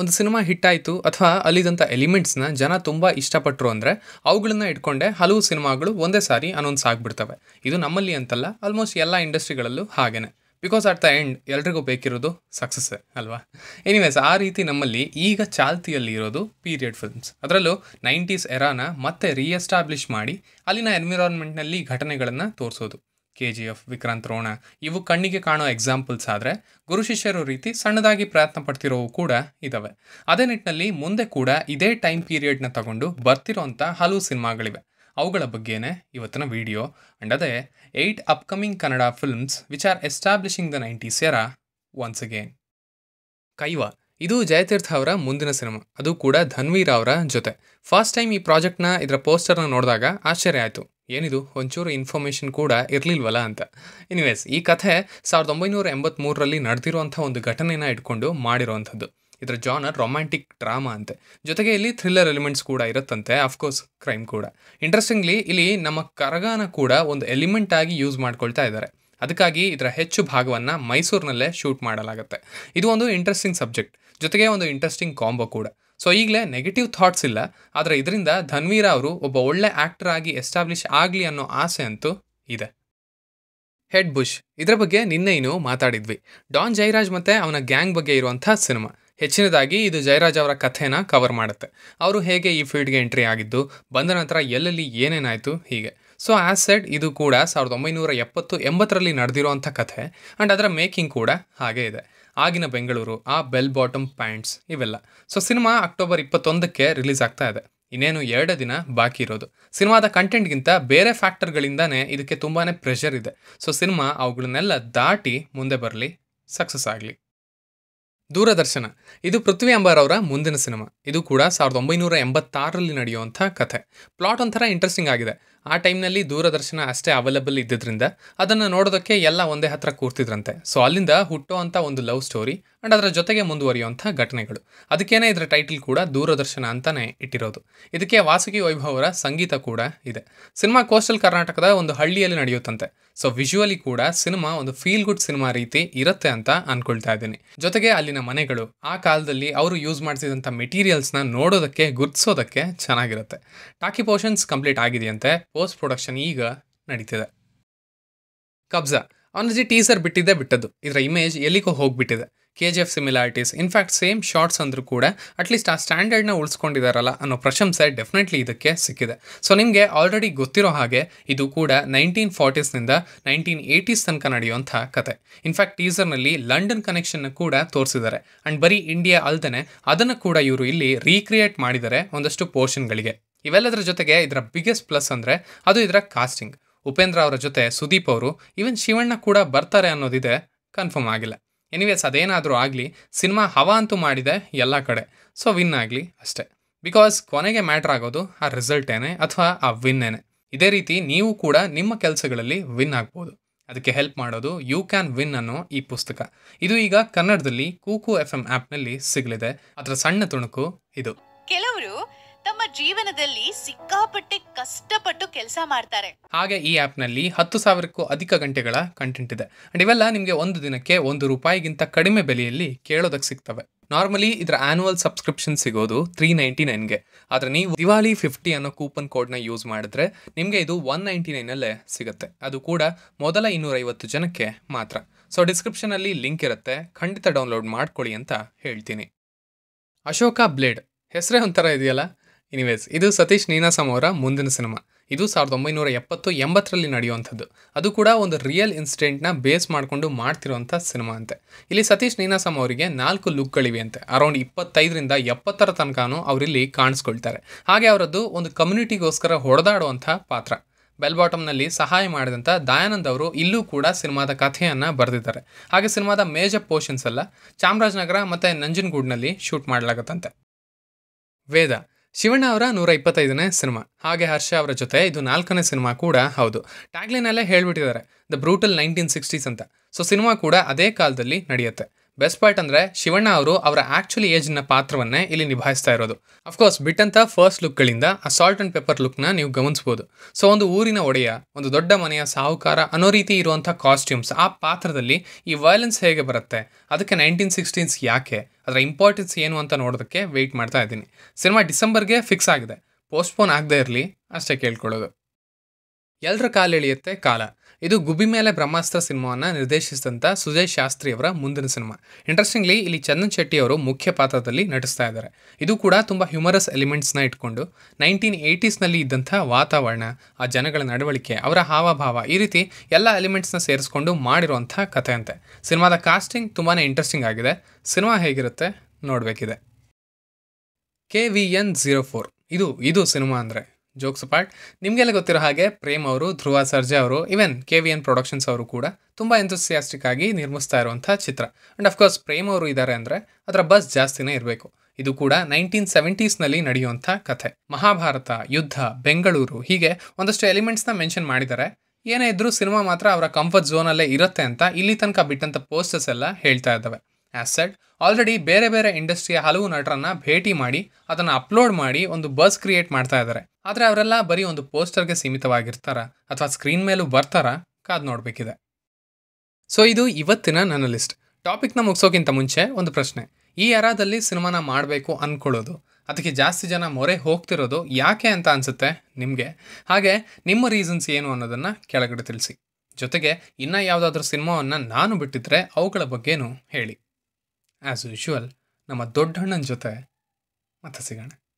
ಒಂದು cinema hit ಆಯಿತು ಅಥವಾ ಅಲ್ಲಿದ್ದಂಥ ಎಲಿಮೆಂಟ್ಸ್ನ ಜನ ತುಂಬ ಇಷ್ಟಪಟ್ಟರು ಅಂದರೆ ಅವುಗಳನ್ನ ಇಟ್ಕೊಂಡೆ ಹಲವು ಸಿನಿಮಾಗಳು ಒಂದೇ ಸಾರಿ ಅನೌನ್ಸ್ ಆಗಿಬಿಡ್ತವೆ. ಇದು ನಮ್ಮಲ್ಲಿ ಅಂತಲ್ಲ, ಆಲ್ಮೋಸ್ಟ್ ಎಲ್ಲ ಇಂಡಸ್ಟ್ರಿಗಳಲ್ಲೂ ಹಾಗೇನೆ. ಬಿಕಾಸ್ ಅಟ್ ದ ಎಂಡ್ ಎಲ್ರಿಗೂ ಬೇಕಿರೋದು ಸಕ್ಸಸ್ಸೇ ಅಲ್ವಾ. ಎನಿವೇಸ್, ಆ ರೀತಿ ನಮ್ಮಲ್ಲಿ ಈಗ ಚಾಲ್ತಿಯಲ್ಲಿ ಇರೋದು ಪೀರಿಯಡ್ ಫಿಲ್ಮ್ಸ್. ಅದರಲ್ಲೂ 90s ಎರಾನ ಮತ್ತೆ ರೀಎಸ್ಟಾಬ್ಲಿಷ್ ಮಾಡಿ ಅಲ್ಲಿನ ಎನ್ವಿರಾನ್ಮೆಂಟ್ನಲ್ಲಿ ಘಟನೆಗಳನ್ನು ತೋರಿಸೋದು. KGF, ವಿಕ್ರಾಂತ್ ರೋಣ ಇವು ಕಣ್ಣಿಗೆ ಕಾಣೋ ಎಕ್ಸಾಂಪಲ್ಸ್ ಆದರೆ, ಗುರು ಶಿಷ್ಯರು ರೀತಿ ಸಣ್ಣದಾಗಿ ಪ್ರಯತ್ನ ಪಡ್ತಿರೋವು ಕೂಡ ಇದ್ದಾವೆ. ಅದೇ ನಿಟ್ಟಿನಲ್ಲಿ ಮುಂದೆ ಕೂಡ ಇದೇ ಟೈಮ್ ಪೀರಿಯಡ್ನ ತಗೊಂಡು ಬರ್ತಿರೋಂಥ ಹಲವು ಸಿನಿಮಾಗಳಿವೆ. ಅವುಗಳ ಬಗ್ಗೆನೇ ಇವತ್ತಿನ ವಿಡಿಯೋ. ಅಂಡ್ ಅದೇ 8 upcoming Kannada films which are establishing the 90s era once again. ಕೈವ ಇದು ಜಯತೀರ್ಥ ಅವರ ಮುಂದಿನ ಸಿನಿಮಾ, ಅದು ಕೂಡ ಧನ್ವೀರ್ ಅವರ ಜೊತೆ. ಫಸ್ಟ್ ಟೈಮ್ ಈ ಪ್ರಾಜೆಕ್ಟ್ನ ಇದರ ಪೋಸ್ಟರ್ನ ನೋಡಿದಾಗ ಆಶ್ಚರ್ಯ ಆಯಿತು, ಏನಿದು ಒಂಚೂರು ಇನ್ಫಾರ್ಮೇಷನ್ ಕೂಡ ಇರಲಿಲ್ವಲ್ಲ ಅಂತ. ಎನಿವೇಸ್, ಈ ಕಥೆ 1983ರಲ್ಲಿ ನಡೆದಿರುವಂಥ ಒಂದು ಘಟನೆನ ಇಟ್ಕೊಂಡು ಮಾಡಿರೋವಂಥದ್ದು. ಇದರ ಜಾನರ್ ರೊಮ್ಯಾಂಟಿಕ್ ಡ್ರಾಮಾ ಅಂತೆ, ಜೊತೆಗೆ ಇಲ್ಲಿ ಥ್ರಿಲ್ಲರ್ ಎಲಿಮೆಂಟ್ಸ್ ಕೂಡ ಇರುತ್ತಂತೆ, ಅಫ್ಕೋರ್ಸ್ ಕ್ರೈಮ್ ಕೂಡ. ಇಂಟ್ರೆಸ್ಟಿಂಗ್ಲಿ ಇಲ್ಲಿ ನಮ್ಮ ಕರಗಾನ ಕೂಡ ಒಂದು ಎಲಿಮೆಂಟ್ ಆಗಿ ಯೂಸ್ ಮಾಡ್ಕೊಳ್ತಾ ಇದ್ದಾರೆ. ಅದಕ್ಕಾಗಿ ಇದರ ಹೆಚ್ಚು ಭಾಗವನ್ನು ಮೈಸೂರಿನಲ್ಲೇ ಶೂಟ್ ಮಾಡಲಾಗುತ್ತೆ. ಇದು ಒಂದು ಇಂಟ್ರೆಸ್ಟಿಂಗ್ ಸಬ್ಜೆಕ್ಟ್, ಜೊತೆಗೆ ಒಂದು ಇಂಟ್ರೆಸ್ಟಿಂಗ್ ಕಾಂಬೋ ಕೂಡ. ಸೊ ಈಗಲೇ ನೆಗೆಟಿವ್ ಥಾಟ್ಸ್ ಇಲ್ಲ, ಆದರೆ ಇದರಿಂದ ಧನ್ವೀರ ಅವರು ಒಬ್ಬ ಒಳ್ಳೆ ಆ್ಯಕ್ಟರ್ ಆಗಿ ಎಸ್ಟಾಬ್ಲಿಷ್ ಆಗಲಿ ಅನ್ನೋ ಆಸೆ ಅಂತೂ ಇದೆ. ಹೆಡ್ ಬುಷ್ ಇದರ ಬಗ್ಗೆ ನಿನ್ನೆನೂ ಮಾತಾಡಿದ್ವಿ. ಡಾನ್ ಜಯರಾಜ್ ಮತ್ತು ಅವನ ಗ್ಯಾಂಗ್ ಬಗ್ಗೆ ಇರುವಂಥ ಸಿನಿಮಾ. ಹೆಚ್ಚಿನದಾಗಿ ಇದು ಜಯರಾಜ್ ಅವರ ಕಥೆನ ಕವರ್ ಮಾಡುತ್ತೆ. ಅವರು ಹೇಗೆ ಈ ಫೀಲ್ಡ್ಗೆ ಎಂಟ್ರಿ ಆಗಿದ್ದು, ಬಂದ ನಂತರ ಎಲ್ಲೆಲ್ಲಿ ಏನೇನಾಯಿತು ಹೀಗೆ. ಸೊ ಆ್ಯಸ್ ಸೆಡ್, ಇದು ಕೂಡ 1970-80ರಲ್ಲಿ ನಡೆದಿರುವಂಥ ಕಥೆ. ಆ್ಯಂಡ್ ಅದರ ಮೇಕಿಂಗ್ ಕೂಡ ಹಾಗೇ ಇದೆ. ಆಗಿನ ಬೆಂಗಳೂರು, ಆ ಬೆಲ್ ಬಾಟಮ್ ಪ್ಯಾಂಟ್ಸ್ ಇವೆಲ್ಲ. ಸೊ ಸಿನಿಮಾ ಅಕ್ಟೋಬರ್ 21ಕ್ಕೆ ರಿಲೀಸ್ ಆಗ್ತಾ ಇದೆ. ಇನ್ನೇನು 2 ದಿನ ಬಾಕಿ ಇರೋದು. ಸಿನಿಮಾದ ಕಂಟೆಂಟ್ಗಿಂತ ಬೇರೆ ಫ್ಯಾಕ್ಟರ್ಗಳಿಂದಾನೇ ಇದಕ್ಕೆ ತುಂಬಾ ಪ್ರೆಷರ್ ಇದೆ. ಸೊ ಸಿನಿಮಾ ಅವುಗಳನ್ನೆಲ್ಲ ದಾಟಿ ಮುಂದೆ ಬರಲಿ, ಸಕ್ಸಸ್ ಆಗಲಿ. ದೂರದರ್ಶನ ಇದು ಪೃಥ್ವಿ ಅಂಬಾರ್ ಅವರ ಮುಂದಿನ ಸಿನಿಮಾ. ಇದು ಕೂಡ 1986ರಲ್ಲಿ ನಡೆಯುವಂಥ ಕಥೆ. ಪ್ಲಾಟ್ ಒಂಥರ ಇಂಟ್ರೆಸ್ಟಿಂಗ್ ಆಗಿದೆ. ಆ ಟೈಮ್ನಲ್ಲಿ ದೂರದರ್ಶನ ಅಷ್ಟೇ ಅವೈಲಬಲ್ ಇದ್ದಿದ್ದರಿಂದ ಅದನ್ನು ನೋಡೋದಕ್ಕೆ ಎಲ್ಲ ಒಂದೇ ಹತ್ರ ಕೂರ್ತಿದ್ರಂತೆ. ಸೊ ಅಲ್ಲಿಂದ ಹುಟ್ಟುವಂಥ ಒಂದು ಲವ್ ಸ್ಟೋರಿ ಆ್ಯಂಡ್ ಅದರ ಜೊತೆಗೆ ಮುಂದುವರಿಯುವಂಥ ಘಟನೆಗಳು. ಅದಕ್ಕೇನೆ ಇದರ ಟೈಟಲ್ ಕೂಡ ದೂರದರ್ಶನ ಅಂತಲೇ ಇಟ್ಟಿರೋದು. ಇದಕ್ಕೆ ವಾಸುಕಿ ವೈಭವ್ ಅವರ ಸಂಗೀತ ಕೂಡ ಇದೆ. ಸಿನಿಮಾ ಕೋಸ್ಟಲ್ ಕರ್ನಾಟಕದ ಒಂದು ಹಳ್ಳಿಯಲ್ಲಿ ನಡೆಯುತ್ತಂತೆ. ಸೊ ವಿಜುವಲಿ ಕೂಡ ಸಿನಿಮಾ ಒಂದು ಫೀಲ್ ಗುಡ್ ಸಿನಿಮಾ ರೀತಿ ಇರುತ್ತೆ ಅಂತ ಅನ್ಕೊಳ್ತಾ ಇದ್ದೀನಿ. ಜೊತೆಗೆ ಅಲ್ಲಿನ ಮನೆಗಳು, ಆ ಕಾಲದಲ್ಲಿ ಅವರು ಯೂಸ್ ಮಾಡ್ತಿದ್ದಂಥ ಮೆಟೀರಿಯಲ್ಸ್ನ ನೋಡೋದಕ್ಕೆ, ಗುರ್ತಿಸೋದಕ್ಕೆ ಚೆನ್ನಾಗಿರುತ್ತೆ. ಟಾಕಿ ಪೋರ್ಷನ್ಸ್ ಕಂಪ್ಲೀಟ್ ಆಗಿದೆಯಂತೆ, ಪೋಸ್ಟ್ ಪ್ರೊಡಕ್ಷನ್ ಈಗ ನಡೀತಿದೆ. ಕಬ್ಜಾ ಅವನಜಿ ಟೀಸರ್ ಬಿಟ್ಟದ್ದು. ಇದರ ಇಮೇಜ್ ಎಲ್ಲಿಗೋ ಹೋಗ್ಬಿಟ್ಟಿದೆ. KGF similarities, in fact same shorts ಅಂದರೂ ಕೂಡ ಅಟ್ಲೀಸ್ಟ್ ಆ ಸ್ಟ್ಯಾಂಡರ್ಡ್ನ ಉಳಿಸ್ಕೊಂಡಿದ್ದಾರಲ್ಲ ಅನ್ನೋ ಪ್ರಶಂಸೆ ಡೆಫಿನೆಟ್ಲಿ ಇದಕ್ಕೆ ಸಿಕ್ಕಿದೆ. ಸೊ ನಿಮಗೆ ಆಲ್ರೆಡಿ ಗೊತ್ತಿರೋ ಹಾಗೆ ಇದು ಕೂಡ 1940ಸ್ನಿಂದ 1980s ತನಕ ನಡೆಯುವಂಥ ಕತೆ. ಇನ್ಫ್ಯಾಕ್ಟ್ ಟೀಸರ್ನಲ್ಲಿ ಲಂಡನ್ ಕನೆಕ್ಷನ್ನ ಕೂಡ ತೋರಿಸಿದ್ದಾರೆ. ಆ್ಯಂಡ್ ಬರೀ ಇಂಡಿಯಾ ಅಲ್ದೇ ಅದನ್ನು ಕೂಡ ಇವರು ಇಲ್ಲಿ ರೀಕ್ರಿಯೇಟ್ ಮಾಡಿದ್ದಾರೆ ಒಂದಷ್ಟು ಪೋರ್ಷನ್ಗಳಿಗೆ. ಇವೆಲ್ಲದರ ಜೊತೆಗೆ ಇದರ ಬಿಗ್ಗೆಸ್ಟ್ ಪ್ಲಸ್ ಅಂದರೆ ಅದು ಇದರ ಕಾಸ್ಟಿಂಗ್. ಉಪೇಂದ್ರ ಅವರ ಜೊತೆ ಸುದೀಪ್ ಅವರು, ಈವನ್ ಶಿವಣ್ಣ ಕೂಡ ಬರ್ತಾರೆ ಅನ್ನೋದಿದೆ, ಕನ್ಫರ್ಮ್ ಆಗಿಲ್ಲ. ಎನಿವೇಸ್, ಅದೇನಾದರೂ ಆಗಲಿ, ಸಿನಿಮಾ ಹವಾ ಅಂತೂ ಮಾಡಿದೆ ಎಲ್ಲ ಕಡೆ. ಸೊ ವಿನ್ ಆಗಲಿ ಅಷ್ಟೇ. ಬಿಕಾಸ್ ಕೊನೆಗೆ ಮ್ಯಾಟ್ರ್ ಆಗೋದು ಆ ರಿಸಲ್ಟೇನೆ ಅಥವಾ ಆ ವಿನ್ನೇನೆ. ಇದೇ ರೀತಿ ನೀವು ಕೂಡ ನಿಮ್ಮ ಕೆಲಸಗಳಲ್ಲಿ ವಿನ್ ಆಗ್ಬೋದು. ಅದಕ್ಕೆ ಹೆಲ್ಪ್ ಮಾಡೋದು ಯು ಕ್ಯಾನ್ ವಿನ್ ಅನ್ನೋ ಈ ಪುಸ್ತಕ. ಇದು ಈಗ ಕನ್ನಡದಲ್ಲಿ ಕೂಕು FM ಆ್ಯಪ್ನಲ್ಲಿ ಸಿಗಲಿದೆ. ಅದರ ಸಣ್ಣ ತುಣುಕು ಇದು. ಕೆಲವರು ತಮ್ಮ ಜೀವನದಲ್ಲಿ ಸಿಕ್ಕಾಪಟ್ಟೆ ಕಷ್ಟಪಟ್ಟು ಕೆಲಸ ಮಾಡ್ತಾರೆ. ಹಾಗೆ ಈ ಆ್ಯಪ್ನಲ್ಲಿ 10,000ಕ್ಕೂ ಅಧಿಕ ಗಂಟೆಗಳ ಕಂಟೆಂಟ್ ಇದೆ. ಅಂಡ್ ಇವೆಲ್ಲ ನಿಮಗೆ ಒಂದು ದಿನಕ್ಕೆ ₹1ಗಿಂತ ಕಡಿಮೆ ಬೆಲೆಯಲ್ಲಿ ಕೇಳೋದಕ್ಕೆ ಸಿಗ್ತವೆ. ನಾರ್ಮಲಿ ಇದರ ಆನ್ಯುವಲ್ ಸಬ್ಸ್ಕ್ರಿಪ್ಷನ್ ಸಿಗೋದು $399ಗೆ. ಆದರೆ ನೀವು ದಿವಾಲಿ 50 ಅನ್ನೋ ಕೂಪನ್ ಕೋಡ್ನ ಯೂಸ್ ಮಾಡಿದ್ರೆ ನಿಮಗೆ ಇದು $199 ಸಿಗುತ್ತೆ. ಅದು ಕೂಡ ಮೊದಲ 250 ಜನಕ್ಕೆ ಮಾತ್ರ. ಸೊ ಡಿಸ್ಕ್ರಿಪ್ಷನಲ್ಲಿ ಲಿಂಕ್ ಇರುತ್ತೆ, ಖಂಡಿತ ಡೌನ್ಲೋಡ್ ಮಾಡ್ಕೊಳ್ಳಿ ಅಂತ ಹೇಳ್ತೀನಿ. ಅಶೋಕ ಬ್ಲೇಡ್ ಹೆಸರೇ ಒಂಥರ ಇದೆಯಲ್ಲ. ಎನಿವೇಸ್, ಇದು ಸತೀಶ್ ನೀನಾಸಂ ಅವರ ಮುಂದಿನ ಸಿನಿಮಾ. ಇದು 1970-80ರಲ್ಲಿ ನಡೆಯುವಂಥದ್ದು. ಅದು ಕೂಡ ಒಂದು ರಿಯಲ್ ಇನ್ಸಿಡೆಂಟ್ನ ಬೇಸ್ ಮಾಡಿಕೊಂಡು ಮಾಡ್ತಿರೋವಂಥ ಸಿನಿಮಾ ಅಂತೆ. ಇಲ್ಲಿ ಸತೀಶ್ ನೀನಾಸಂ ಅವರಿಗೆ 4 ಲುಕ್ಗಳಿವೆ ಅಂತೆ. ಅರೌಂಡ್ 25ರಿಂದ 70 ತನಕನೂ ಅವರಿಲ್ಲಿ ಕಾಣಿಸ್ಕೊಳ್ತಾರೆ. ಹಾಗೆ ಅವರದ್ದು ಒಂದು ಕಮ್ಯುನಿಟಿಗೋಸ್ಕರ ಹೊಡೆದಾಡುವಂಥ ಪಾತ್ರ. ಬೆಲ್ ಬಾಟಮ್ನಲ್ಲಿ ಸಹಾಯ ಮಾಡಿದಂಥ ದಯಾನಂದ್ ಅವರು ಇಲ್ಲೂ ಕೂಡ ಸಿನಿಮಾದ ಕಥೆಯನ್ನು ಬರೆದಿದ್ದಾರೆ. ಹಾಗೆ ಸಿನಿಮಾದ ಮೇಜರ್ ಪೋರ್ಷನ್ಸ್ ಎಲ್ಲ ಚಾಮರಾಜನಗರ ಮತ್ತು ನಂಜನಗೂಡಿನಲ್ಲಿ ಶೂಟ್ ಮಾಡಲಾಗುತ್ತಂತೆ. ವೇದ ಶಿವಣ್ಣ ಅವರ 125ನೇ ಸಿನಿಮಾ. ಹಾಗೆ ಹರ್ಷ ಅವರ ಜೊತೆ ಇದು 4ನೇ ಸಿನಿಮಾ ಕೂಡ ಹೌದು. ಟ್ಯಾಗ್ಲೈನಲ್ಲೇ ಹೇಳ್ಬಿಟ್ಟಿದ್ದಾರೆ, ದ ಬ್ರೂಟಲ್ 1960s ಅಂತ. ಸೊ ಸಿನಿಮಾ ಕೂಡ ಅದೇ ಕಾಲದಲ್ಲಿ ನಡೆಯುತ್ತೆ. ಬೆಸ್ಟ್ ಪಾರ್ಟ್ ಅಂದರೆ ಶಿವಣ್ಣ ಅವರು ಅವರ ಆ್ಯಕ್ಚುಲಿ ಏಜ್ನ ಪಾತ್ರವನ್ನೇ ಇಲ್ಲಿ ನಿಭಾಯಿಸ್ತಾ ಇರೋದು. ಅಫ್ಕೋರ್ಸ್ ಬಿಟ್ಟಂಥ ಫಸ್ಟ್ ಲುಕ್ಗಳಿಂದ ಆ ಸಾಲ್ಟ್ ಆ್ಯಂಡ್ ಪೆಪ್ಪರ್ ಲುಕ್ನ ನೀವು ಗಮನಿಸ್ಬೋದು. ಸೊ ಒಂದು ಊರಿನ ಒಡೆಯ, ಒಂದು ದೊಡ್ಡ ಮನೆಯ ಸಾಹುಕಾರ ಅನ್ನೋ ರೀತಿ ಇರುವಂಥ ಕಾಸ್ಟ್ಯೂಮ್ಸ್, ಆ ಪಾತ್ರದಲ್ಲಿ ಈ ವೈಲೆನ್ಸ್ ಹೇಗೆ ಬರುತ್ತೆ, ಅದಕ್ಕೆ 1916s ಯಾಕೆ, ಅದರ ಇಂಪಾರ್ಟೆನ್ಸ್ ಏನು ಅಂತ ನೋಡೋದಕ್ಕೆ ವೆಯ್ಟ್ ಮಾಡ್ತಾ ಇದ್ದೀನಿ. ಸಿನಿಮಾ ಡಿಸೆಂಬರ್ಗೆ ಫಿಕ್ಸ್ ಆಗಿದೆ, ಪೋಸ್ಟ್ಪೋನ್ ಆಗದೇ ಇರಲಿ ಅಷ್ಟೇ ಕೇಳ್ಕೊಳ್ಳೋದು. ಎಲ್ಲರ ಕಾಲೆಳೆಯುತ್ತೆ ಕಾಲ. ಇದು ಗುಬ್ಬಿ ಮೇಲೆ ಬ್ರಹ್ಮಾಸ್ತ್ರ ಸಿನಿಮಾವನ್ನು ನಿರ್ದೇಶಿಸಿದಂಥ ಸುಜಯ್ ಶಾಸ್ತ್ರಿ ಅವರ ಮುಂದಿನ ಸಿನಿಮಾ. ಇಂಟ್ರೆಸ್ಟಿಂಗ್ಲಿ ಇಲ್ಲಿ ಚಂದನ್ ಶೆಟ್ಟಿ ಅವರು ಮುಖ್ಯ ಪಾತ್ರದಲ್ಲಿ ನಟಿಸ್ತಾ ಇದ್ದಾರೆ. ಇದು ಕೂಡ ತುಂಬ ಹ್ಯೂಮರಸ್ ಎಲಿಮೆಂಟ್ಸ್ನ ಇಟ್ಕೊಂಡು 1980ಸ್ನಲ್ಲಿ ಇದ್ದಂಥ ವಾತಾವರಣ, ಆ ಜನಗಳ ನಡವಳಿಕೆ, ಅವರ ಹಾವಭಾವ, ಈ ರೀತಿ ಎಲ್ಲ ಎಲಿಮೆಂಟ್ಸ್ನ ಸೇರಿಸ್ಕೊಂಡು ಮಾಡಿರುವಂಥ ಕಥೆ ಅಂತೆ. ಸಿನಿಮಾದ ಕಾಸ್ಟಿಂಗ್ ತುಂಬಾ ಇಂಟ್ರೆಸ್ಟಿಂಗ್ ಆಗಿದೆ. ಸಿನಿಮಾ ಹೇಗಿರುತ್ತೆ ನೋಡಬೇಕಿದೆ. KVN04 ಇದು ಸಿನಿಮಾ ಅಂದರೆ ಜೋಕ್ಸ್ ಅಪಾರ್ಟ್. ನಿಮಗೆಲ್ಲ ಗೊತ್ತಿರೋ ಹಾಗೆ ಪ್ರೇಮ್ ಅವರು, ಧ್ರುವ ಸರ್ಜಾ ಅವರು, ಈವನ್ KVN ಪ್ರೊಡಕ್ಷನ್ಸ್ ಅವರು ಕೂಡ ತುಂಬ ಎಂಥೂಸಿಯಾಸ್ಟಿಕ್ ಆಗಿ ನಿರ್ಮಿಸ್ತಾ ಇರುವಂಥ ಚಿತ್ರ. ಆ್ಯಂಡ್ ಅಫ್ಕೋರ್ಸ್ ಪ್ರೇಮ್ ಅವರು ಇದ್ದಾರೆ ಅಂದರೆ ಅದರ ಬಸ್ ಜಾಸ್ತಿನೇ ಇರಬೇಕು. ಇದು ಕೂಡ 1970ಸ್ನಲ್ಲಿ ನಡೆಯುವಂಥ ಕಥೆ. ಮಹಾಭಾರತ, ಯುದ್ಧ, ಬೆಂಗಳೂರು, ಹೀಗೆ ಒಂದಷ್ಟು ಎಲಿಮೆಂಟ್ಸ್ನ ಮೆನ್ಷನ್ ಮಾಡಿದ್ದಾರೆ. ಏನೇ ಇದ್ರೂ ಸಿನಿಮಾ ಮಾತ್ರ ಅವರ ಕಂಫರ್ಟ್ ಝೋನಲ್ಲೇ ಇರುತ್ತೆ ಅಂತ ಇಲ್ಲಿ ತನಕ ಬಿಟ್ಟಂಥ ಪೋಸ್ಟರ್ಸ್ ಎಲ್ಲ ಹೇಳ್ತಾ ಇದ್ದಾವೆ. ಆ್ಯಸ್ ಸೆಡ್, ಆಲ್ರೆಡಿ ಬೇರೆ ಬೇರೆ ಇಂಡಸ್ಟ್ರಿಯ ಹಲವು ನಟರನ್ನ ಭೇಟಿ ಮಾಡಿ ಅದನ್ನು ಅಪ್ಲೋಡ್ ಮಾಡಿ ಒಂದು ಬಸ್ ಕ್ರಿಯೇಟ್ ಮಾಡ್ತಾ ಇದ್ದಾರೆ. ಆದರೆ ಅವರೆಲ್ಲ ಬರೀ ಒಂದು ಪೋಸ್ಟರ್ಗೆ ಸೀಮಿತವಾಗಿರ್ತಾರಾ ಅಥವಾ ಸ್ಕ್ರೀನ್ ಮೇಲೂ ಬರ್ತಾರಾ ಕಾದು ನೋಡಬೇಕಿದೆ. ಸೊ ಇದು ಇವತ್ತಿನ ನನ್ನ ಲಿಸ್ಟ್. ಟಾಪಿಕ್ನ ಮುಗಿಸೋಕ್ಕಿಂತ ಮುಂಚೆ ಒಂದು ಪ್ರಶ್ನೆ. ಈ ಎರಾದಲ್ಲಿ ಸಿನಿಮಾನ ಮಾಡಬೇಕು ಅಂದ್ಕೊಳ್ಳೋದು, ಅದಕ್ಕೆ ಜಾಸ್ತಿ ಜನ ಮೊರೆ ಹೋಗ್ತಿರೋದು ಯಾಕೆ ಅಂತ ಅನಿಸುತ್ತೆ ನಿಮಗೆ? ಹಾಗೆ ನಿಮ್ಮ ರೀಸನ್ಸ್ ಏನು ಅನ್ನೋದನ್ನು ಕೆಳಗಡೆ ತಿಳಿಸಿ. ಜೊತೆಗೆ ಇನ್ನೂ ಯಾವುದಾದ್ರೂ ಸಿನಿಮಾವನ್ನು ನಾನು ಬಿಟ್ಟಿದ್ರೆ ಅವುಗಳ ಬಗ್ಗೆನೂ ಹೇಳಿ. ಆ್ಯಸ್ ಯೂಶುವಲ್ ನಮ್ಮ ದೊಡ್ಡಣ್ಣನ ಜೊತೆ ಮತ್ತೆ ಸಿಗೋಣ.